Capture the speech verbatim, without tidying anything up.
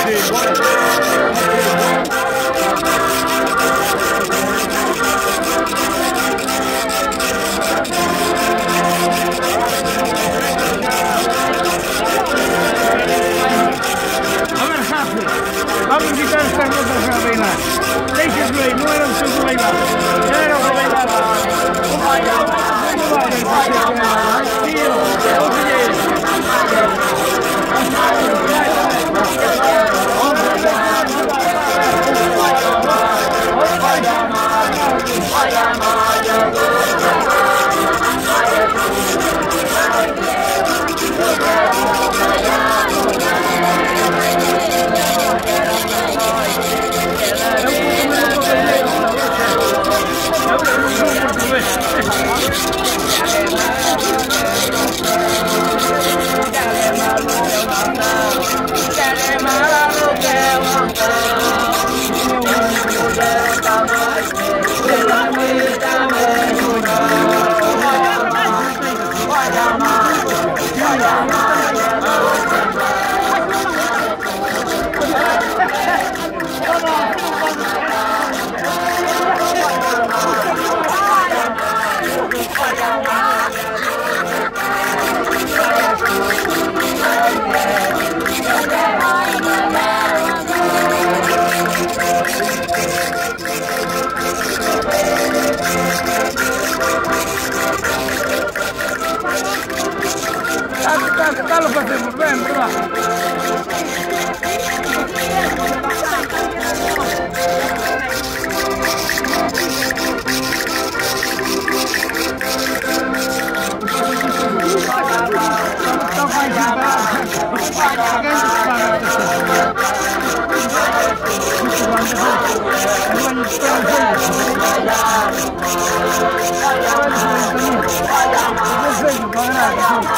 Vamos visitar estas notas a bailar. Deixas-me aí, não era o seu que bailava. Já era o que bailava. O bailava. Como vai? Acá lo pasemos, ven, ¿verdad? Vamos